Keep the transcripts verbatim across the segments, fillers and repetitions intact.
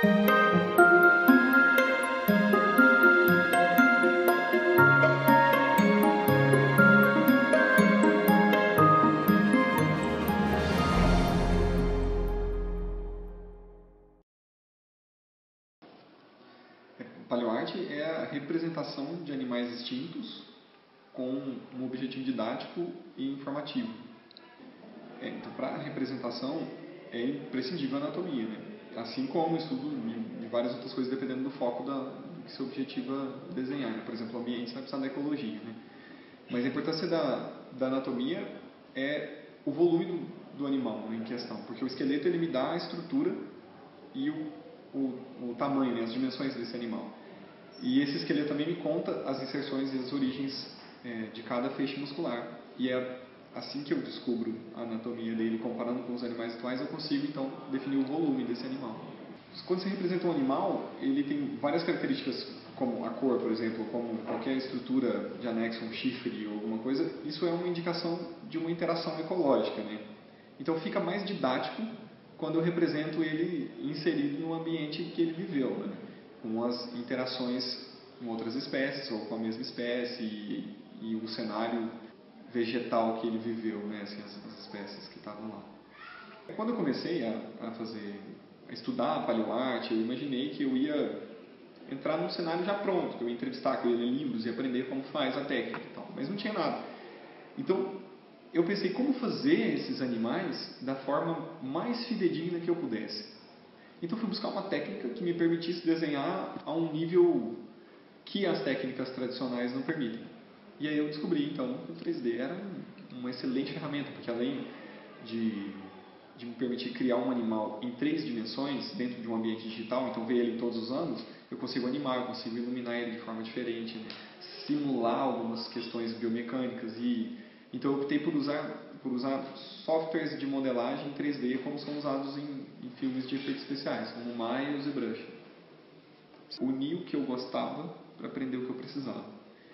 Paleoarte é a representação de animais extintos com um objetivo didático e informativo. É, então, para a representação, é imprescindível a anatomia, né? Assim como o estudo de, de várias outras coisas, dependendo do foco da, do que se objetiva desenhar. Né? Por exemplo, o ambiente, você vai precisar da ecologia. Né? Mas a importância da, da anatomia é o volume do, do animal, né, em questão, porque o esqueleto ele me dá a estrutura e o, o, o tamanho, né, as dimensões desse animal. E esse esqueleto também me conta as inserções e as origens é, de cada feixe muscular. E é assim que eu descubro a anatomia dele, comparando com os animais atuais, eu consigo então definir o volume desse animal. Quando você representa um animal, ele tem várias características, como a cor, por exemplo, como qualquer estrutura de anexo, um chifre ou alguma coisa. Isso é uma indicação de uma interação ecológica, né? Então fica mais didático quando eu represento ele inserido no ambiente que ele viveu, né? Com as interações com outras espécies ou com a mesma espécie e, e o cenário vegetal que ele viveu, né? Assim, as, as espécies que estavam lá. Quando eu comecei a, a fazer, a estudar a paleoarte, eu imaginei que eu ia entrar num cenário já pronto, que eu ia entrevistar, que eu ia ler livros e aprender como faz a técnica e tal, mas não tinha nada. Então, eu pensei como fazer esses animais da forma mais fidedigna que eu pudesse. Então, fui buscar uma técnica que me permitisse desenhar a um nível que as técnicas tradicionais não permitem. E aí eu descobri, então, que o três D era uma excelente ferramenta, porque além de, de me permitir criar um animal em três dimensões dentro de um ambiente digital, então ver ele em todos os ângulos, eu consigo animar, eu consigo iluminar ele de forma diferente, né? Simular algumas questões biomecânicas. E então eu optei por usar, por usar softwares de modelagem em três D como são usados em, em filmes de efeitos especiais, como o Maya e o ZBrush. Uni o que eu gostava para aprender o que eu precisava.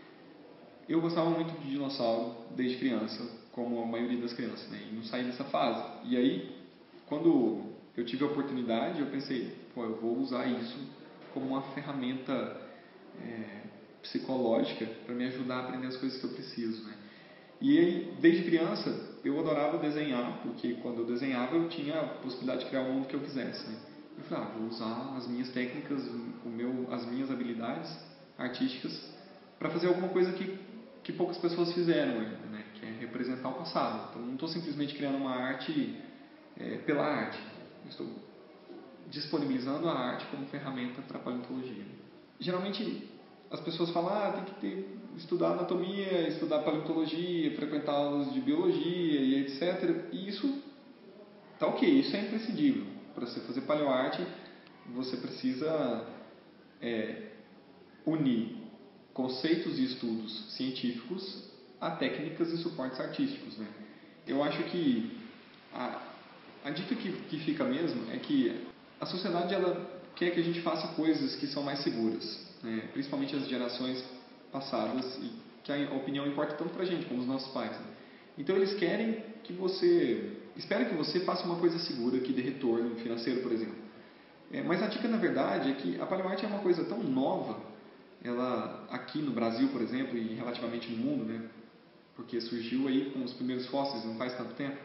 Eu gostava muito de dinossauro desde criança, como a maioria das crianças, né? E não saí dessa fase. E aí, quando eu tive a oportunidade, eu pensei, pô, eu vou usar isso como uma ferramenta é, psicológica para me ajudar a aprender as coisas que eu preciso, né? E aí, desde criança, eu adorava desenhar, porque quando eu desenhava eu tinha a possibilidade de criar o mundo que eu quisesse, né? Eu falei, ah, vou usar as minhas técnicas, o meu, as minhas habilidades artísticas para fazer alguma coisa que, que poucas pessoas fizeram ainda, né? Que é representar o passado. Então, não estou simplesmente criando uma arte é, pela arte. Eu estou disponibilizando a arte como ferramenta para a paleontologia. Geralmente, as pessoas falam, ah, tem que ter, estudar anatomia, estudar paleontologia, frequentar aulas de biologia e etcétera. E isso tá ok, isso é imprescindível. Para você fazer paleoarte, você precisa é, unir conceitos e estudos científicos a técnicas e suportes artísticos, né? Eu acho que a, a dica que, que fica mesmo é que a sociedade ela quer que a gente faça coisas que são mais seguras, né? Principalmente as gerações passadas, e que a opinião importa tanto pra gente como os nossos pais, né? Então eles querem que você, esperam que você faça uma coisa segura, que dê retorno financeiro, por exemplo. É, mas a dica na verdade é que a paleoarte é uma coisa tão nova, ela aqui no Brasil, por exemplo, e relativamente no mundo, né? Porque surgiu aí com os primeiros fósseis não faz tanto tempo,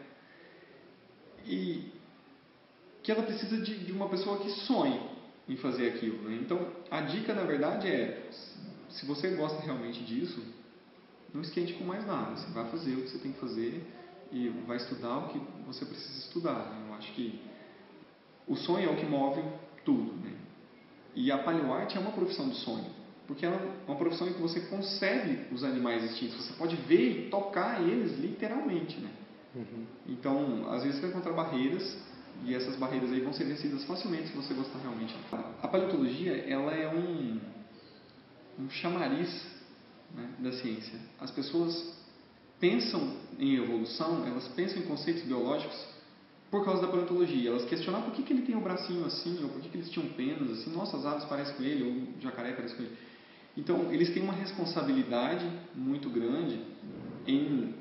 e que ela precisa de, de uma pessoa que sonhe em fazer aquilo, né? Então, a dica, na verdade, é, se você gosta realmente disso, não esquente com mais nada. Você vai fazer o que você tem que fazer e vai estudar o que você precisa estudar, né? Eu acho que o sonho é o que move tudo, né? E a paleoarte é uma profissão de sonho, porque ela é uma profissão em que você concebe os animais extintos, você pode ver e tocar eles literalmente, né? Uhum. Então, às vezes você vai encontrar barreiras, e essas barreiras aí vão ser vencidas facilmente se você gostar realmente. A paleontologia, ela é um, um chamariz, né, da ciência. As pessoas pensam em evolução, elas pensam em conceitos biológicos por causa da paleontologia. Elas questionam por que, que ele tem o bracinho assim, ou por que, que eles tinham penas assim, nossa, as aves parecem com ele, ou o jacaré parece com ele. Então, eles têm uma responsabilidade muito grande em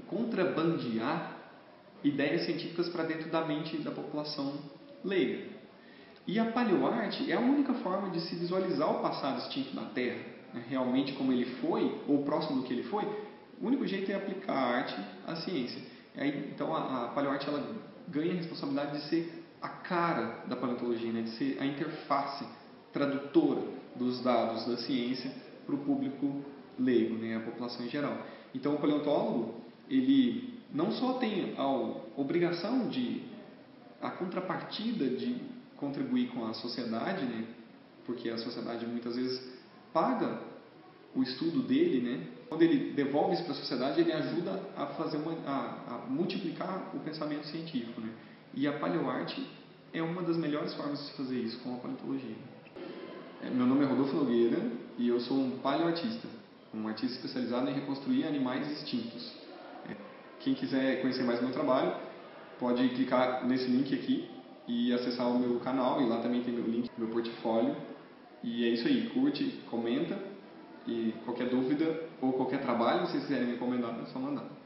contrabandear ideias científicas para dentro da mente da população leiga. E a paleoarte é a única forma de se visualizar o passado extinto da Terra, né? Realmente como ele foi, ou próximo do que ele foi. O único jeito é aplicar a arte à ciência. Aí, então a, a paleoarte ela ganha a responsabilidade de ser a cara da paleontologia, né? De ser a interface tradutora dos dados da ciência para o público leigo, né? A população em geral. Então o paleontólogo ele não só tem a obrigação de, a contrapartida de contribuir com a sociedade, né? Porque a sociedade muitas vezes paga o estudo dele, né? Quando ele devolve isso para a sociedade, ele ajuda a fazer uma, a, a multiplicar o pensamento científico, né? E a paleoarte é uma das melhores formas de se fazer isso com a paleontologia. Meu nome é Rodolfo Nogueira e eu sou um paleoartista, um artista especializado em reconstruir animais extintos. Quem quiser conhecer mais do meu trabalho, pode clicar nesse link aqui e acessar o meu canal, e lá também tem meu link, meu portfólio. E é isso aí, curte, comenta, e qualquer dúvida ou qualquer trabalho, se vocês quiserem me encomendar, é só mandar.